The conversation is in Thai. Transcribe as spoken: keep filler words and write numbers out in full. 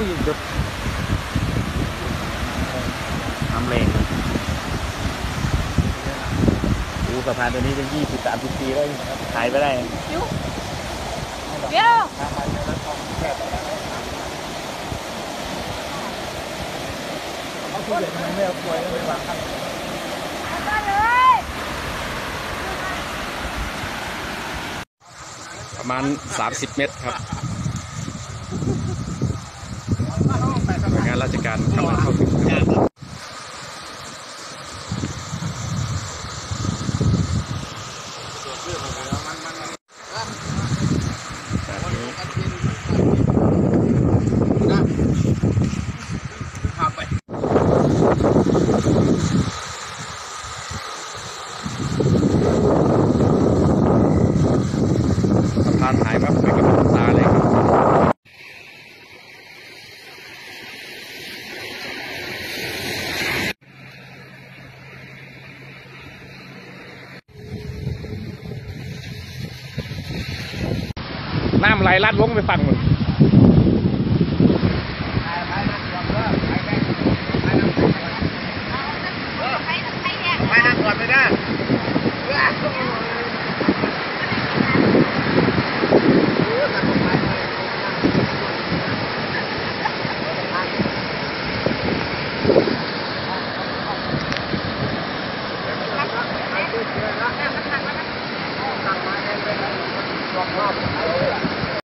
จุดน้ำแรงอูสะพานตัวนี้เป็นยี่สิบสามสิบปีแล้วขายไปได้เดี๋ยวเดี๋ยวเขาคุยกันไม่เอาป่วยแล้วไม่วางกันประมาณสามสิบเมตรครับงานราชการกำลังเข้าถึงสะพานหายครับไปกับตาเลยครับน้ำไหลลัดลงไปฝั่งหมด